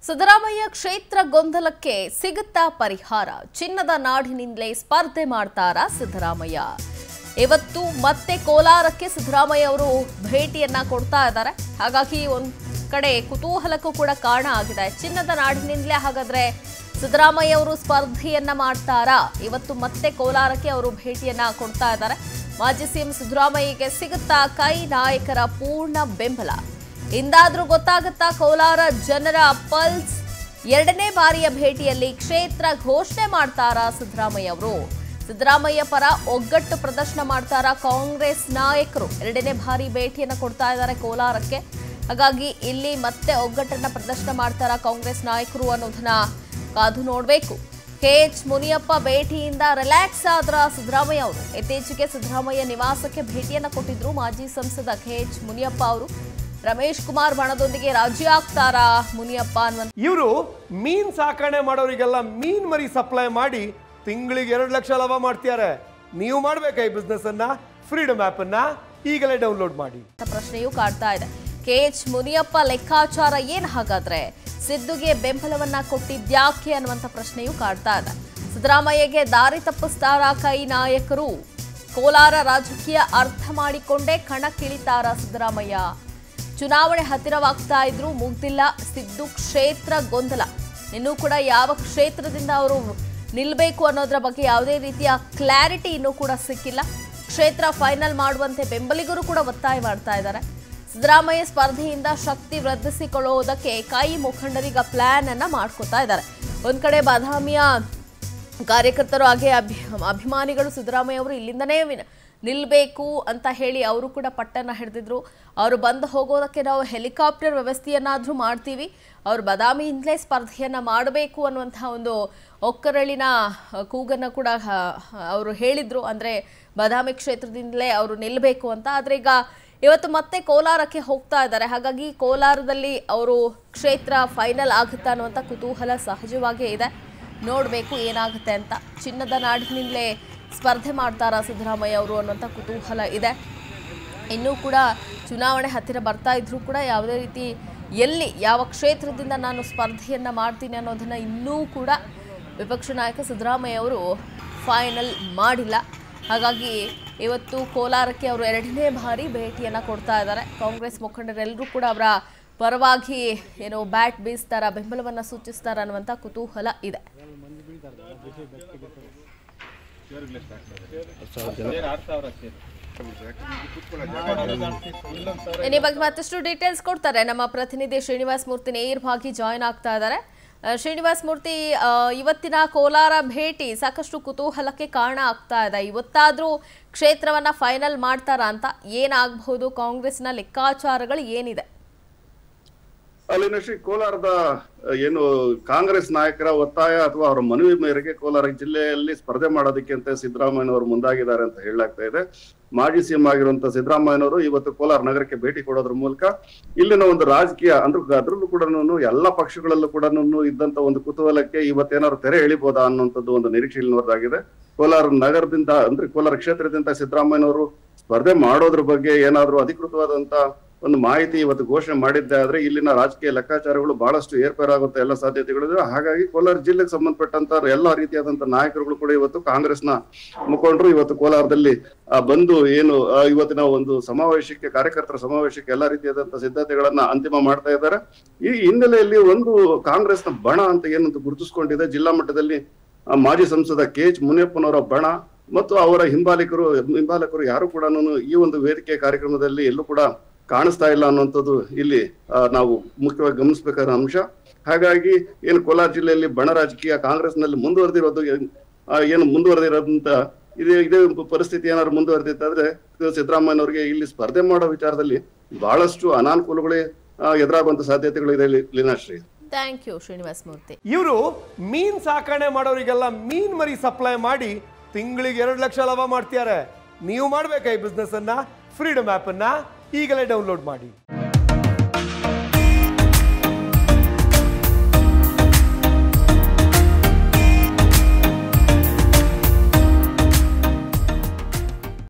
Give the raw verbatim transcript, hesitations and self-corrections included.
ಸಿದ್ದರಾಮಯ್ಯ ಕ್ಷೇತ್ರ ಗೊಂದಲಕ್ಕೆ ಸಿಗುತ್ತಾ ಪರಿಹಾರ? ಚಿನ್ನದ ನಾಡಿನಿಂದಲೇ ಸ್ಪರ್ಧೆ ಮಾಡ್ತಾರಾ ಸಿದ್ದರಾಮಯ್ಯ? ಇವತ್ತು ಮತ್ತೆ ಕೋಲಾರಕ್ಕೆ ಸಿದ್ದರಾಮಯ್ಯ ಅವರು ಭೇಟಿಯನ್ನ ಕೊಡ್ತಾ ಇದ್ದಾರೆ. ಹಾಗಾಗಿ ಒಂದ್ ಕಡೆ ಕುತೂಹಲಕ್ಕೂ ಕೂಡ ಕಾರಣ ಆಗಿದೆ. ಚಿನ್ನದ ನಾಡಿನಿಂದಲೇ ಹಾಗಾದ್ರೆ ಸಿದ್ದರಾಮಯ್ಯ ಅವರು ಸ್ಪರ್ಧೆಯನ್ನ ಮಾಡ್ತಾರಾ? ಇವತ್ತು ಮತ್ತೆ ಕೋಲಾರಕ್ಕೆ ಅವರು ಭೇಟಿಯನ್ನ ಕೊಡ್ತಾ ಇದ್ದಾರೆ. ಮಾಜಿ ಸಿಎಂ ಸಿದ್ದರಾಮಯ್ಯಗೆ ಸಿಗುತ್ತಾ ಕೈ ನಾಯಕರ ಪೂರ್ಣ ಬೆಂಬಲ? ಇಂದಾದ್ರೂ ಗೊತ್ತಾಗುತ್ತಾ ಕೋಲಾರ ಜನರ ಪಲ್ಸ್? ಎರಡನೇ ಬಾರಿಯ ಭೇಟಿಯಲ್ಲಿ ಕ್ಷೇತ್ರ ಘೋಷಣೆ ಮಾಡ್ತಾರಾ ಸಿದ್ದರಾಮಯ್ಯ ಅವರು? ಸಿದ್ದರಾಮಯ್ಯ ಪರ ಒಗ್ಗಟ್ಟು ಪ್ರದರ್ಶನ ಮಾಡ್ತಾರಾ ಕಾಂಗ್ರೆಸ್ ನಾಯಕರು? ಎರಡನೇ ಬಾರಿ ಭೇಟಿಯನ್ನ ಕೊಡ್ತಾ ಇದ್ದಾರೆ ಕೋಲಾರಕ್ಕೆ. ಹಾಗಾಗಿ ಇಲ್ಲಿ ಮತ್ತೆ ಒಗ್ಗಟ್ಟನ್ನ ಪ್ರದರ್ಶನ ಮಾಡ್ತಾರಾ ಕಾಂಗ್ರೆಸ್ ನಾಯಕರು ಅನ್ನೋದನ್ನ ಕಾದು ನೋಡಬೇಕು. ಕೆ ಎಚ್ ಮುನಿಯಪ್ಪ ಭೇಟಿಯಿಂದ ರಿಲ್ಯಾಕ್ಸ್ ಆದ್ರ ಸಿದ್ದರಾಮಯ್ಯ ಅವರು. ಇತ್ತೀಚೆಗೆ ಸಿದ್ದರಾಮಯ್ಯ ನಿವಾಸಕ್ಕೆ ಭೇಟಿಯನ್ನ ಕೊಟ್ಟಿದ್ರು ಮಾಜಿ ಸಂಸದ ಕೆ ಎಚ್ ಮುನಿಯಪ್ಪ ಅವರು. ರಮೇಶ್ ಕುಮಾರ್ ಬಣದೊಂದಿಗೆ ರಾಜಿ ಆಗ್ತಾರಾ ಮುನಿಯಪ್ಪ ಅನ್ನುವಂತ ಇವರು ಮೀನ್ ಸಾಕಣೆ ಮಾಡೋರಿಗೆಲ್ಲ ಮೀನ್ ಮರಿ ಸಪ್ಲೈ ಮಾಡಿ ತಿಂಗಳಿಗೆ ಎರಡು ಲಕ್ಷ ಲಾಭ ಮಾಡ್ತಿದ್ದಾರೆ. ನೀವು ಮಾಡ್ಬೇಕಾ ಈ ಬಿಸ್ನೆಸ್ ಅನ್ನ? ಫ್ರೀಡಮ್ ಆಪ್ ಅನ್ನ ಈಗಲೇ ಡೌನ್ಲೋಡ್ ಮಾಡಿ. ಪ್ರಶ್ನೆಯೂ ಕಾಡ್ತಾ ಇದೆ. ಕೆ ಎಚ್ ಮುನಿಯಪ್ಪ ಲೆಕ್ಕಾಚಾರ ಏನ್ ಹಾಗಾದ್ರೆ? ಸಿದ್ದುಗೆ ಬೆಂಬಲವನ್ನ ಕೊಟ್ಟಿದ್ಯಾಕೆ ಅನ್ನುವಂತ ಪ್ರಶ್ನೆಯೂ ಕಾಡ್ತಾ ಇದೆ. ಸಿದ್ದರಾಮಯ್ಯಗೆ ದಾರಿ ತಪ್ಪಿಸ್ತಾರಾ ಕೈ ನಾಯಕರು? ಕೋಲಾರ ರಾಜಕೀಯ ಅರ್ಥ ಮಾಡಿಕೊಂಡೇ ಕಣಕ್ಕಿಳಿತಾರಾ ಸಿದ್ದರಾಮಯ್ಯ? ಚುನಾವಣೆ ಹತ್ತಿರವಾಗ್ತಾ ಇದ್ರು ಮುಗ್ದಿಲ್ಲ ಸಿದ್ದು ಕ್ಷೇತ್ರ ಗೊಂದಲ. ಇನ್ನೂ ಕೂಡ ಯಾವ ಕ್ಷೇತ್ರದಿಂದ ಅವರು ನಿಲ್ಬೇಕು ಅನ್ನೋದ್ರ ಬಗ್ಗೆ ಯಾವುದೇ ರೀತಿಯ ಕ್ಲಾರಿಟಿ ಇನ್ನೂ ಕೂಡ ಸಿಕ್ಕಿಲ್ಲ. ಕ್ಷೇತ್ರ ಫೈನಲ್ ಮಾಡುವಂತೆ ಬೆಂಬಲಿಗರು ಕೂಡ ಒತ್ತಾಯ ಮಾಡ್ತಾ ಇದ್ದಾರೆ. ಸಿದ್ದರಾಮಯ್ಯ ಸ್ಪರ್ಧೆಯಿಂದ ಶಕ್ತಿ ವೃದ್ಧಿಸಿಕೊಳ್ಳುವುದಕ್ಕೆ ಕೈ ಮುಖಂಡರಿಗ ಪ್ಲಾನ್ ಅನ್ನ ಮಾಡ್ಕೋತಾ ಇದ್ದಾರೆ. ಒಂದ್ ಕಡೆ ಬಾದಾಮಿಯ ಕಾರ್ಯಕರ್ತರು ಹಾಗೆ ಅಭಿ ಅಭಿಮಾನಿಗಳು ಸಿದ್ದರಾಮಯ್ಯ ಅವರು ಇಲ್ಲಿಂದನೇ ನಿಲ್ಬೇಕು ಅಂತ ಹೇಳಿ ಅವರು ಕೂಡ ಪಟ್ಟನ್ನ ಹಿಡಿದಿದ್ರು. ಅವರು ಬಂದು ಹೋಗೋದಕ್ಕೆ ನಾವು ಹೆಲಿಕಾಪ್ಟರ್ ವ್ಯವಸ್ಥೆಯನ್ನಾದ್ರೂ ಮಾಡ್ತೀವಿ, ಅವರು ಬಾದಾಮಿಯಿಂದಲೇ ಸ್ಪರ್ಧೆಯನ್ನ ಮಾಡಬೇಕು ಅನ್ನುವಂತಹ ಒಂದು ಒಕ್ಕರಳಿನ ಕೂಗನ್ನು ಕೂಡ ಅವರು ಹೇಳಿದ್ರು. ಅಂದ್ರೆ ಬಾದಾಮಿ ಕ್ಷೇತ್ರದಿಂದಲೇ ಅವರು ನಿಲ್ಲಬೇಕು ಅಂತ. ಆದ್ರೆ ಈಗ ಇವತ್ತು ಮತ್ತೆ ಕೋಲಾರಕ್ಕೆ ಹೋಗ್ತಾ ಇದ್ದಾರೆ. ಹಾಗಾಗಿ ಕೋಲಾರದಲ್ಲಿ ಅವರು ಕ್ಷೇತ್ರ ಫೈನಲ್ ಆಗುತ್ತಾ ಅನ್ನುವಂಥ ಕುತೂಹಲ ಸಹಜವಾಗೇ ಇದೆ. ನೋಡಬೇಕು ಏನಾಗುತ್ತೆ ಅಂತ. ಚಿನ್ನದ ನಾಡಿನಿಂದಲೇ ಸ್ಪರ್ಧೆ ಮಾಡ್ತಾರಾ ಸಿದ್ದರಾಮಯ್ಯ ಅವರು ಅನ್ನುವಂಥ ಕುತೂಹಲ ಇದೆ. ಇನ್ನೂ ಕೂಡ ಚುನಾವಣೆ ಹತ್ತಿರ ಬರ್ತಾ ಇದ್ರೂ ಕೂಡ ಯಾವುದೇ ರೀತಿ ಎಲ್ಲಿ ಯಾವ ಕ್ಷೇತ್ರದಿಂದ ನಾನು ಸ್ಪರ್ಧೆಯನ್ನು ಮಾಡ್ತೀನಿ ಅನ್ನೋದನ್ನು ಇನ್ನೂ ಕೂಡ ವಿಪಕ್ಷ ನಾಯಕ ಸಿದ್ದರಾಮಯ್ಯ ಅವರು ಫೈನಲ್ ಮಾಡಿಲ್ಲ. ಹಾಗಾಗಿ ಇವತ್ತು ಕೋಲಾರಕ್ಕೆ ಅವರು ಎರಡನೇ ಬಾರಿ ಭೇಟಿಯನ್ನು ಕೊಡ್ತಾ ಇದ್ದಾರೆ. ಕಾಂಗ್ರೆಸ್ ಮುಖಂಡರೆಲ್ಲರೂ ಕೂಡ ಅವರ ಪರವಾಗಿ ಏನೋ ಬ್ಯಾಟ್ ಬೀಸ್ತಾರ, ಬೆಂಬಲವನ್ನು ಸೂಚಿಸ್ತಾರ ಅನ್ನುವಂಥ ಕುತೂಹಲ ಇದೆ. ಈ ಬಗ್ಗೆ ಮತ್ತಷ್ಟು ಡೀಟೇಲ್ಸ್ ಕೊಡ್ತಾರೆ ನಮ್ಮ ಪ್ರತಿನಿಧಿ ಶ್ರೀನಿವಾಸ್ ಮೂರ್ತಿ ನೇರವಾಗಿ ಜಾಯಿನ್ ಆಗ್ತಾ ಇದ್ದಾರೆ. ಶ್ರೀನಿವಾಸ್ ಮೂರ್ತಿ, ಇವತ್ತಿನ ಕೋಲಾರ ಭೇಟಿ ಸಾಕಷ್ಟು ಕುತೂಹಲಕ್ಕೆ ಕಾರಣ ಆಗ್ತಾ ಇದೆ. ಇವತ್ತಾದ್ರೂ ಕ್ಷೇತ್ರವನ್ನ ಫೈನಲ್ ಮಾಡ್ತಾರಾ ಅಂತ? ಏನಾಗಬಹುದು? ಕಾಂಗ್ರೆಸ್ನ ಲೆಕ್ಕಾಚಾರಗಳು ಏನಿದೆ? ಅಲ್ಲಿನ ಶ್ರೀ ಕೋಲಾರದ ಏನು ಕಾಂಗ್ರೆಸ್ ನಾಯಕರ ಒತ್ತಾಯ ಅಥವಾ ಅವರ ಮನವಿ ಮೇರೆಗೆ ಕೋಲಾರ ಜಿಲ್ಲೆಯಲ್ಲಿ ಸ್ಪರ್ಧೆ ಮಾಡೋದಕ್ಕೆ ಅಂತ ಸಿದ್ದರಾಮಯ್ಯನವರು ಮುಂದಾಗಿದ್ದಾರೆ ಅಂತ ಹೇಳಲಾಗ್ತಾ ಇದೆ. ಮಾಜಿ ಸಿಎಂ ಆಗಿರುವಂತಹ ಸಿದ್ದರಾಮಯ್ಯನವರು ಇವತ್ತು ಕೋಲಾರ ನಗರಕ್ಕೆ ಭೇಟಿ ಕೊಡೋದ್ರ ಮೂಲಕ ಇಲ್ಲಿನ ಒಂದು ರಾಜಕೀಯ ಅಂದ್ರೆ ಅದ್ರಲ್ಲೂ ಕೂಡ ಎಲ್ಲಾ ಪಕ್ಷಗಳಲ್ಲೂ ಕೂಡ ಇದ್ದಂತ ಒಂದು ಕುತೂಹಲಕ್ಕೆ ಇವತ್ತೇನಾದ್ರು ತೆರೆ ಎಳಿಬೋದಾ ಅನ್ನುವಂಥದ್ದು ಒಂದು ನಿರೀಕ್ಷೆಯಿಲ್ಲದಾಗಿದೆ. ಕೋಲಾರ ನಗರದಿಂದ ಅಂದ್ರೆ ಕೋಲಾರ ಕ್ಷೇತ್ರದಿಂದ ಸಿದ್ದರಾಮಯ್ಯನವರು ಸ್ಪರ್ಧೆ ಮಾಡೋದ್ರ ಬಗ್ಗೆ ಏನಾದ್ರು ಅಧಿಕೃತವಾದಂತ ಒಂದು ಮಾಹಿತಿ ಇವತ್ತು ಘೋಷಣೆ ಮಾಡಿದ್ದೆ ಆದ್ರೆ ಇಲ್ಲಿನ ರಾಜಕೀಯ ಲೆಕ್ಕಾಚಾರಗಳು ಬಹಳಷ್ಟು ಏರ್ಪೇರಾಗುತ್ತೆ ಎಲ್ಲ ಸಾಧ್ಯತೆಗಳಿದೆ. ಹಾಗಾಗಿ ಕೋಲಾರ ಜಿಲ್ಲೆಗೆ ಸಂಬಂಧಪಟ್ಟಂತ ಎಲ್ಲಾ ರೀತಿಯಾದಂತ ನಾಯಕರುಗಳು ಕೂಡ ಇವತ್ತು ಕಾಂಗ್ರೆಸ್ನ ಮುಖಂಡರು ಇವತ್ತು ಕೋಲಾರದಲ್ಲಿ ಬಂದು ಏನು ಇವತ್ತಿನ ಒಂದು ಸಮಾವೇಶಕ್ಕೆ ಕಾರ್ಯಕರ್ತರ ಸಮಾವೇಶಕ್ಕೆ ಎಲ್ಲಾ ರೀತಿಯಾದಂತ ಸಿದ್ಧತೆಗಳನ್ನ ಅಂತಿಮ ಮಾಡ್ತಾ ಇದ್ದಾರೆ. ಈ ಹಿನ್ನೆಲೆಯಲ್ಲಿ ಒಂದು ಕಾಂಗ್ರೆಸ್ನ ಬಣ ಅಂತ ಏನಂತ ಗುರುತಿಸ್ಕೊಂಡಿದೆ ಜಿಲ್ಲಾ ಮಟ್ಟದಲ್ಲಿ ಮಾಜಿ ಸಂಸದ ಕೆ ಎಚ್ ಮುನಿಯಪ್ಪನವರ ಬಣ ಮತ್ತು ಅವರ ಹಿಂಬಾಲಿಕರು ಹಿಂಬಾಲಕರು ಯಾರು ಕೂಡ ಈ ಒಂದು ವೇದಿಕೆ ಕಾರ್ಯಕ್ರಮದಲ್ಲಿ ಎಲ್ಲೂ ಕೂಡ ಕಾಣಿಸ್ತಾ ಇಲ್ಲ ಅನ್ನುವಂಥದ್ದು ಇಲ್ಲಿ ನಾವು ಮುಖ್ಯವಾಗಿ ಗಮನಿಸಬೇಕಾದ ಅಂಶ. ಹಾಗಾಗಿ ಏನು ಕೋಲಾರ ಜಿಲ್ಲೆಯಲ್ಲಿ ಬಣ ರಾಜಕೀಯ ಕಾಂಗ್ರೆಸ್ನಲ್ಲಿ ಮುಂದುವರೆದಿರೋದು ಏನು ಮುಂದುವರೆದಿರೋದಂತ ಇದೇ ಇದೇ ಪರಿಸ್ಥಿತಿ ಏನಾದ್ರು ಮುಂದುವರೆದಿತ್ತಾದ್ರೆ ಸಿದ್ದರಾಮಯ್ಯನವರಿಗೆ ಇಲ್ಲಿ ಸ್ಪರ್ಧೆ ಮಾಡೋ ವಿಚಾರದಲ್ಲಿ ಬಹಳಷ್ಟು ಅನಾನುಕೂಲಗಳೇ ಎದುರಾಗುವಂತ ಸಾಧ್ಯತೆಗಳು ಇದೆ. Leenashree, thank you Srinivas Murthy. ಇವರು ಮೀನ್ ಸಾಕಣೆ ಮಾಡೋರಿಗೆಲ್ಲ ಮೀನ್ ಮರಿ ಸಪ್ಲೈ ಮಾಡಿ ತಿಂಗಳಿಗೆ ಎರಡು ಲಕ್ಷ ಲಾಭ ಮಾಡ್ತಿದ್ದಾರೆ. ನೀವು ಮಾಡ್ಬೇಕಾ ಈ ಬಿಸ್ನೆಸ್ ಅನ್ನ? ಫ್ರೀಡಮ್ ಆಪ್ ಅನ್ನ ಈಗಲೇ ಡೌನ್ಲೋಡ್ ಮಾಡಿ.